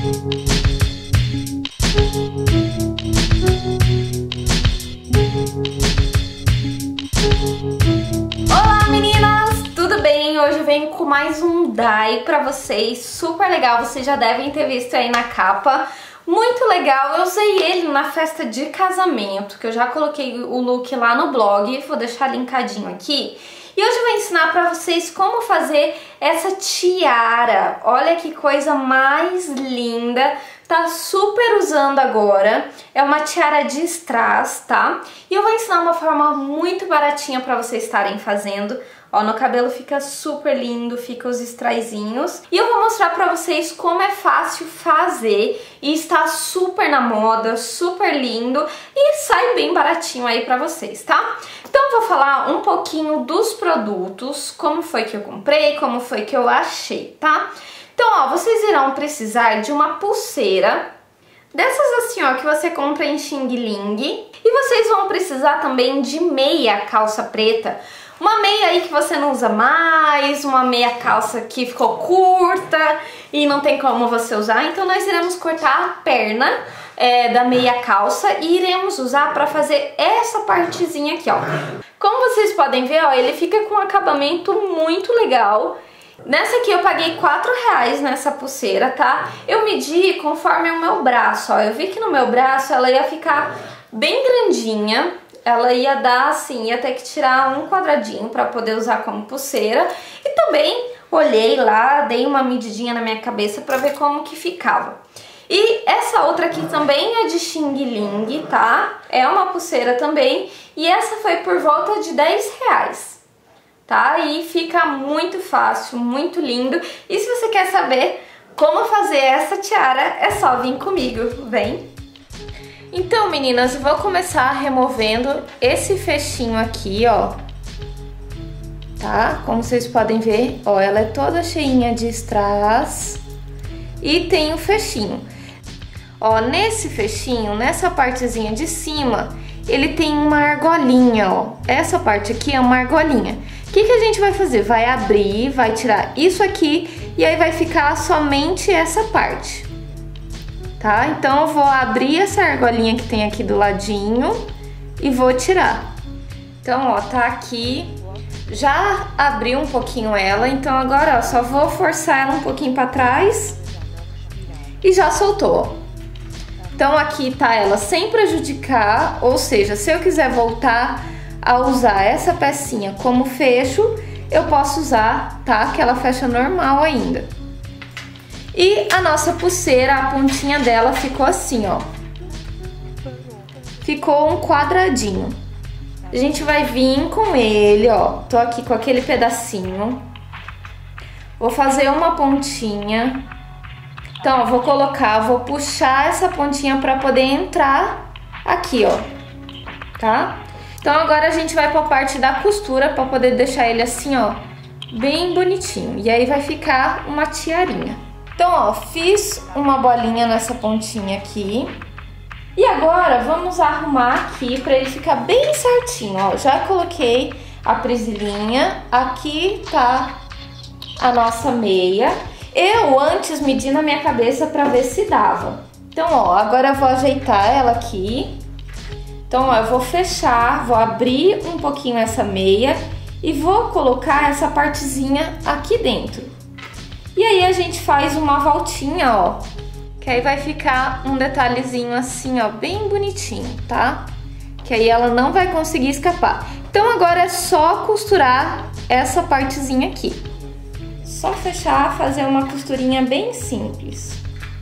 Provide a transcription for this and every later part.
Olá meninas, tudo bem? Hoje eu venho com mais um DAI pra vocês, super legal, vocês já devem ter visto aí na capa. Muito legal, eu usei ele na festa de casamento, que eu já coloquei o look lá no blog, vou deixar linkadinho aqui. E hoje eu vou ensinar pra vocês como fazer essa tiara. Olha que coisa mais linda, tá super usando agora. É uma tiara de strass, tá? E eu vou ensinar uma forma muito baratinha pra vocês estarem fazendo. Ó, no cabelo fica super lindo, fica os strassinhos. E eu vou mostrar pra vocês como é fácil fazer e está super na moda, super lindo e sai bem baratinho aí pra vocês, tá? Então eu vou falar um pouquinho dos produtos, como foi que eu comprei, como foi que eu achei, tá? Então, ó, vocês irão precisar de uma pulseira, dessas assim, ó, que você compra em Xing Ling. E vocês vão precisar também de meia calça preta. Uma meia aí que você não usa mais, uma meia calça que ficou curta e não tem como você usar. Então nós iremos cortar a perna da meia calça e iremos usar para fazer essa partezinha aqui, ó. Como vocês podem ver, ó, ele fica com um acabamento muito legal. Nessa aqui eu paguei R$4 nessa pulseira, tá? Eu medi conforme o meu braço, ó. Eu vi que no meu braço ela ia ficar bem grandinha. Ela ia dar assim, ia ter que tirar um quadradinho para poder usar como pulseira. E também olhei lá, dei uma medidinha na minha cabeça para ver como que ficava. E essa outra aqui também é de Xing Ling, tá? É uma pulseira também. E essa foi por volta de R$10, tá? E fica muito fácil, muito lindo. E se você quer saber como fazer essa tiara, é só vir comigo, vem! Então, meninas, eu vou começar removendo esse fechinho aqui, ó. Tá? Como vocês podem ver, ó, ela é toda cheinha de strass e tem o fechinho. Ó, nesse fechinho, nessa partezinha de cima, ele tem uma argolinha, ó. Essa parte aqui é uma argolinha. O que que a gente vai fazer? Vai abrir, vai tirar isso aqui e aí vai ficar somente essa parte. Tá? Então eu vou abrir essa argolinha que tem aqui do ladinho e vou tirar. Então, ó, tá aqui. Já abri um pouquinho ela, então agora, ó, só vou forçar ela um pouquinho pra trás e já soltou, ó. Então aqui tá ela sem prejudicar, ou seja, se eu quiser voltar a usar essa pecinha como fecho, eu posso usar, tá? Que ela fecha normal ainda. E a nossa pulseira, a pontinha dela ficou assim, ó. Ficou um quadradinho. A gente vai vir com ele, ó. Tô aqui com aquele pedacinho. Vou fazer uma pontinha. Então, ó, vou colocar, vou puxar essa pontinha pra poder entrar aqui, ó. Tá? Então agora a gente vai pra parte da costura pra poder deixar ele assim, ó, bem bonitinho. E aí vai ficar uma tiarinha. Então, ó, fiz uma bolinha nessa pontinha aqui. E agora vamos arrumar aqui pra ele ficar bem certinho, ó. Já coloquei a presilhinha. Aqui tá a nossa meia. Eu antes medi na minha cabeça pra ver se dava. Então, ó, agora eu vou ajeitar ela aqui. Então, ó, eu vou fechar, vou abrir um pouquinho essa meia e vou colocar essa partezinha aqui dentro. E aí a gente faz uma voltinha, ó, que aí vai ficar um detalhezinho assim, ó, bem bonitinho, tá? Que aí ela não vai conseguir escapar. Então agora é só costurar essa partezinha aqui. Só fechar, fazer uma costurinha bem simples.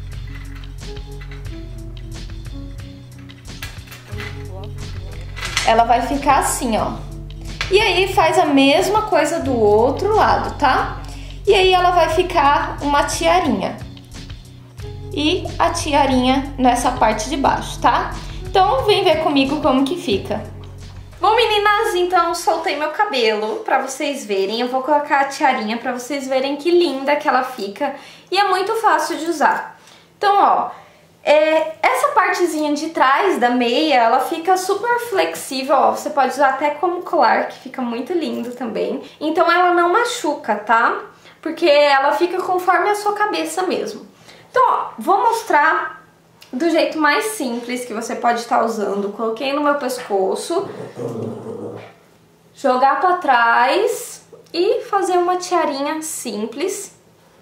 Ela vai ficar assim, ó. E aí faz a mesma coisa do outro lado, tá? E aí ela vai ficar uma tiarinha. E a tiarinha nessa parte de baixo, tá? Então vem ver comigo como que fica. Bom, meninas, então soltei meu cabelo pra vocês verem. Eu vou colocar a tiarinha pra vocês verem que linda que ela fica. E é muito fácil de usar. Então, ó, essa partezinha de trás da meia, ela fica super flexível, ó. Você pode usar até como colar, que fica muito lindo também. Então ela não machuca, tá? Porque ela fica conforme a sua cabeça mesmo. Então, ó, vou mostrar do jeito mais simples que você pode estar usando. Coloquei no meu pescoço, jogar pra trás e fazer uma tiarinha simples,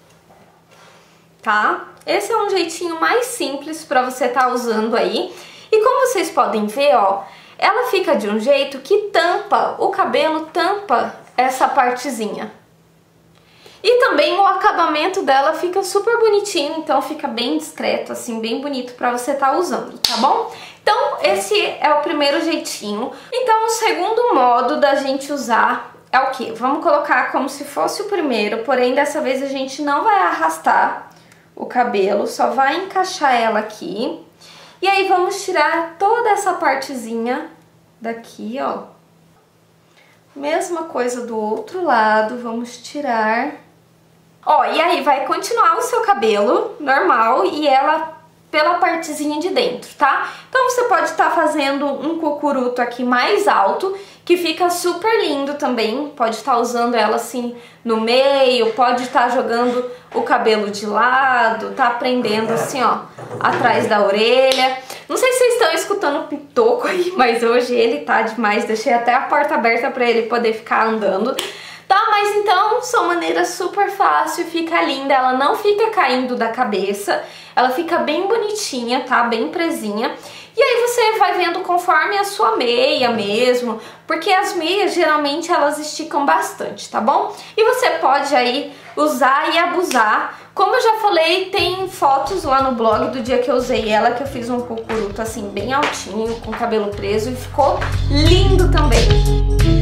tá? Esse é um jeitinho mais simples pra você estar usando aí. E como vocês podem ver, ó, ela fica de um jeito que tampa, o cabelo tampa essa partezinha. E também o acabamento dela fica super bonitinho, então fica bem discreto, assim, bem bonito pra você estar usando, tá bom? Então esse é o primeiro jeitinho. Então o segundo modo da gente usar é o quê? Vamos colocar como se fosse o primeiro, porém dessa vez a gente não vai arrastar o cabelo, só vai encaixar ela aqui. E aí vamos tirar toda essa partezinha daqui, ó. Mesma coisa do outro lado, vamos tirar. Ó, e aí vai continuar o seu cabelo normal e ela pela partezinha de dentro, tá? Então você pode estar fazendo um cucuruto aqui mais alto, que fica super lindo também. Pode estar usando ela assim no meio, pode estar jogando o cabelo de lado, tá prendendo assim, ó, atrás da orelha. Não sei se vocês estão escutando o pitoco aí, mas hoje ele tá demais. Deixei até a porta aberta pra ele poder ficar andando. Tá, mas então são maneiras super fácil, fica linda, ela não fica caindo da cabeça, ela fica bem bonitinha, tá, bem presinha. E aí você vai vendo conforme a sua meia mesmo, porque as meias geralmente elas esticam bastante, tá bom? E você pode aí usar e abusar. Como eu já falei, tem fotos lá no blog do dia que eu usei ela, que eu fiz um cucuruto assim bem altinho, com cabelo preso e ficou lindo também.